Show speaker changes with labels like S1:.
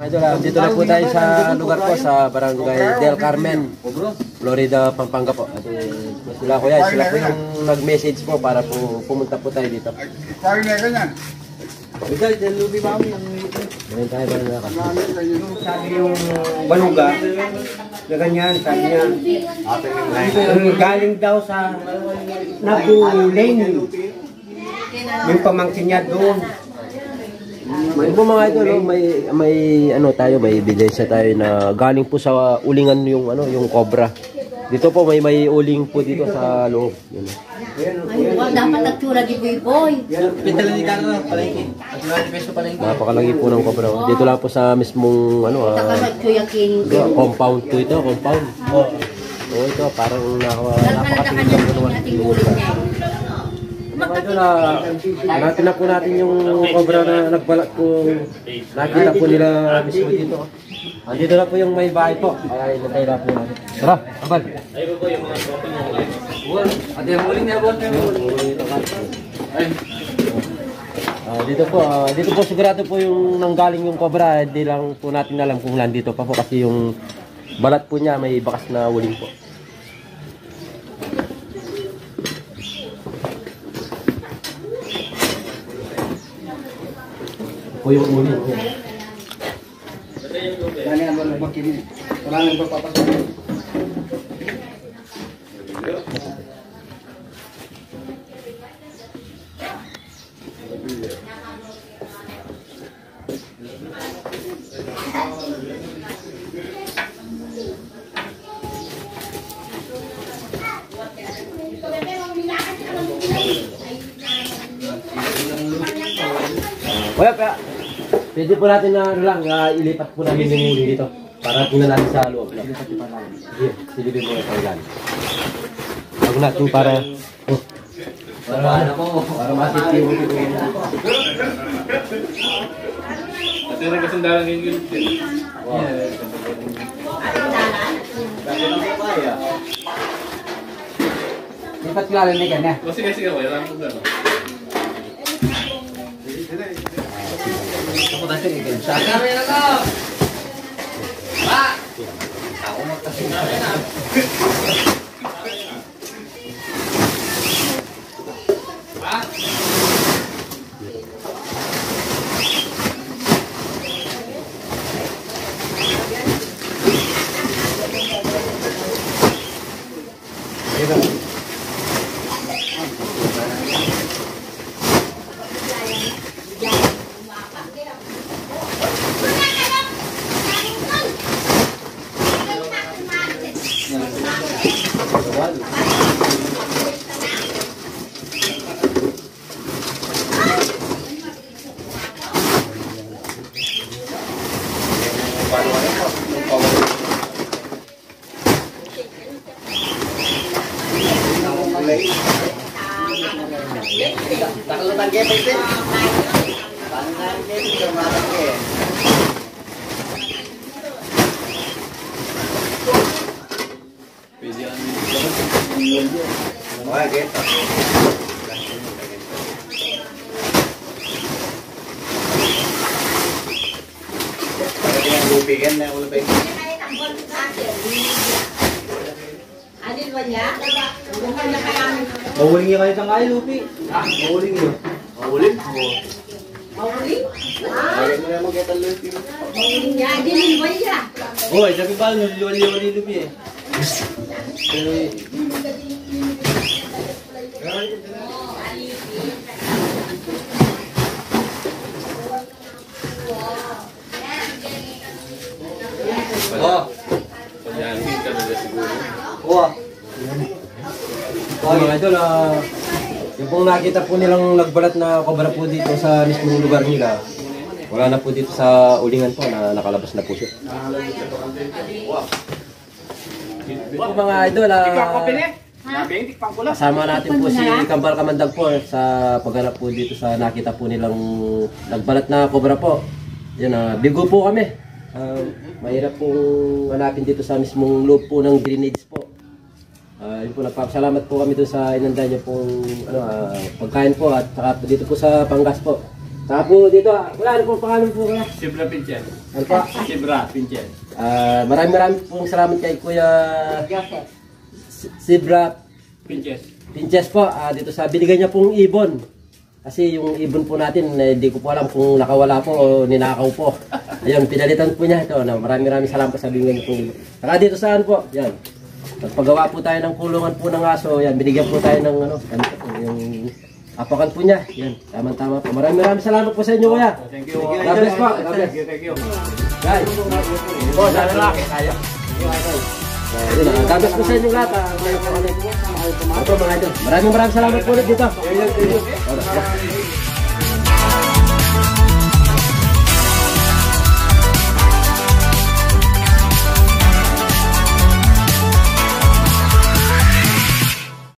S1: Dito na po tayo sa lugar po sa Barangay Del Carmen, Florida, Pampanga po. At sila po yung nag-message po para po pumunta po tayo dito.
S2: Parang na ganyan.
S3: Bigay, dahil lubi ba kami ang
S1: Ganyan tayo ba na
S3: sabi yung baluga, na ganyan, sabi niya, galing daw sa Nabulain. Yung pamangkin niya doon.
S1: May po mga idol, may ano tayo, may ebidensya tayo na galing po sa ulingan yung cobra. Dito po may uling po dito sa loob. Yun.
S4: Ay, dapat nagtura di boy.
S3: Pitalan ni Carlo, palengke. At peso palengke.
S1: Napakalaki po ng cobra. Dito lang po sa mismong compound po ito, compound. Oh, ito parang napakatinig ng ating uling niya. Mga idol, natin na po natin yung cobra na nagbalat po. Nakita po nila mismo dito. Andito na po yung may bahay po. Kaya inantay na po natin. Tara, abal. Ayun po yung mga tropa ng uling. At yung uling niya po. Dito po sigurado po yung nanggaling yung cobra. Hindi lang po natin alam kung nandito pa po kasi yung balat po niya may bakas na uling po. O yung uling.
S2: Yan ang magkini. Wala nang papapasok.
S1: Kaya pwede po natin na ilipat po namin yung uling dito para tingnan natin sa loob. Sige, silipin mo na sa ilan. Bago natin para masip yung uling.
S5: Kasi nagkasandalan ngayon yun.
S2: Dapat kilala ni kanya.
S5: Sige, wala lang po gano'n.
S3: Ako kasi ikil. Kami na ko! Ba! Ako magkasing kami na. Ba! Takulutan kayo, Paitin. Pangan kayo, kumatan kayo.
S5: Pwede yan.
S3: Okay, okay. Pwede yung lupigan na ulo pa yun.
S4: Adil ba niya?
S3: Mahuling niya kayo tangay, Lupi. Mahuling niyo. Mahuling?
S4: Mauling?
S3: Ayaw mo na mag-get ang Lupi.
S4: Mauling niya. Adilin ba niya?
S3: Hoy, sabi ba, naliwali-wali Lupi eh. Oh.
S5: Pagyanin ka na siguro.
S3: Oh.
S1: Mga idol, yung pong nakita po nilang nagbalat na cobra po dito sa mismong lugar nila, wala na po dito sa ulingan po na nakalabas na po siya. Po mga idol, kasama natin po si Kambal Kamandag po sa paghanap po dito sa nakita po nilang nagbalat na cobra po. Yan, bigo po kami. Mahirap pong hanapin dito sa mismong loob po ng grenades po. Yun po, nagpapasalamat po kami doon sa inanda niyo pong pagkain po at saka dito po sa Pangas po. Saka po dito, wala ano pong pangalan po kuya?
S5: Sibra Pinchen.
S1: Ano po?
S5: Sibra Pinchen.
S1: Maraming pong salamat kay Kuya
S4: Joseph.
S5: Pinchen.
S1: Sibra Pinches po, dito sa binigay niya pong ibon. Kasi yung ibon po natin, hindi ko po alam kung nakawala po o ninakaw po. Ayun, pinalitan po niya ito. No? Maraming salamat po sa binigay niya pong ibon. Saka dito saan po? Yan. Pagpagawa po tayo ng kulungan po ng aso, yan, binigyan po tayo ng ano, yung apakan po niya. Yan, tama-tama po. Maraming salamat po sa inyo, kuya.
S5: Thank you.
S1: God bless po. God bless.
S5: Thank you.
S1: Guys, po, sa lalaki tayo. Yun, God bless po sa inyo lahat. Ito mga idol. Maraming salamat po ulit dito.